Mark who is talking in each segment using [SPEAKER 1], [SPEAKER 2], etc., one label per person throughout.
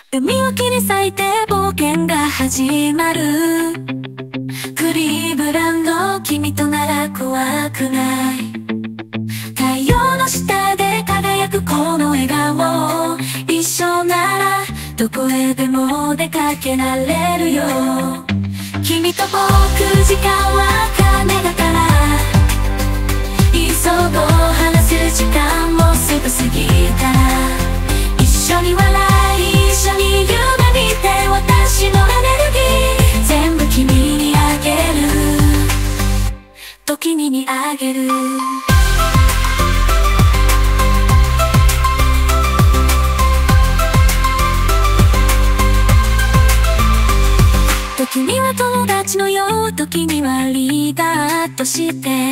[SPEAKER 1] 海を切り裂いて冒険が始まる。クリーブランド、君となら怖くない。太陽の下で輝くこの笑顔、一緒ならどこへでも出かけられるよ。君と僕、時間は金だから、急ごう、話す時間もすぐ過ぎたら、一緒に笑い、一緒に夢見て、私のエネルギー全部君にあげる。と君にあげる。時には友達のよう、時にはリーダーとして、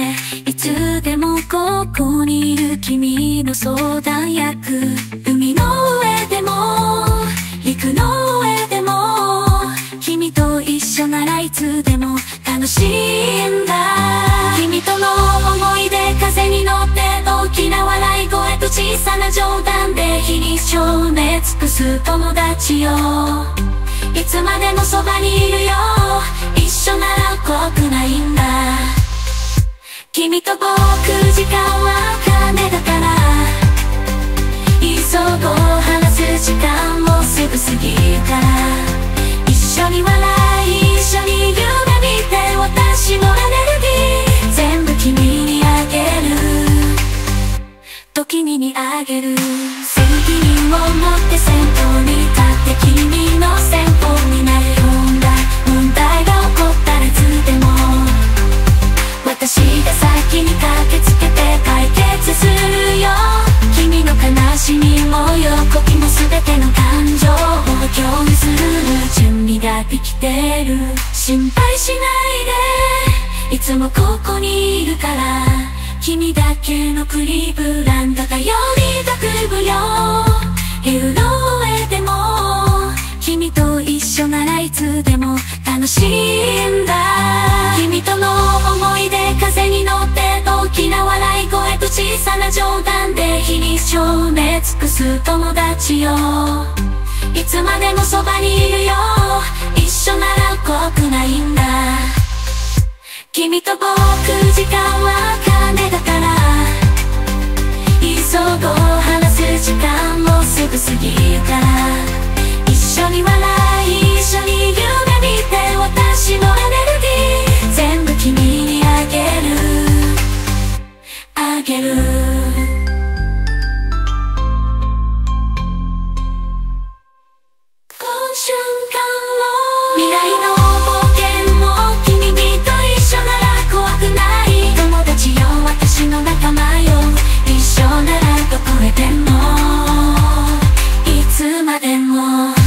[SPEAKER 1] いつでもここにいる君の相談役。海の上でも陸の上でも、君と一緒ならいつでも楽しいんだ。君との思い出、風に乗って大きな笑い声と小さな冗談で日に照明尽くす友達よ。いつまでもそばにいるよ、一緒なら怖くないんだ。君と僕、時間は金だから、急ごう、話す時間もすぐ過ぎたら、一緒に笑い、一緒に夢見て、私のエネルギー全部君にあげる。と君にあげる。責任を持って先頭に立って、君の先方になるような問題が起こったらいつでも私が先に駆けつけて解決するよ。君の悲しみも喜びも全ての感情を共有する準備ができてる。心配しないで、いつもここにいるから、君だけのクリーブランドがより学ぶよ。昼の上でも君と一緒ならいつでも楽しいんだ。君との思い出、風に乗って大きな笑い声と小さな冗談で日に照明尽くす友達よ。いつまでもそばにいるよ、一緒なら怖くないんだ。君と僕、時間は金だから、急ごう、話す時間もすぐ過ぎたら、一緒に笑い、一緒に夢見て、私のエネルギー全部君にあげる。あげる。この瞬間を、未来の冒険も君と一緒なら怖くない。友達よ、私の仲間よ、一緒ならどこへでもいつまでも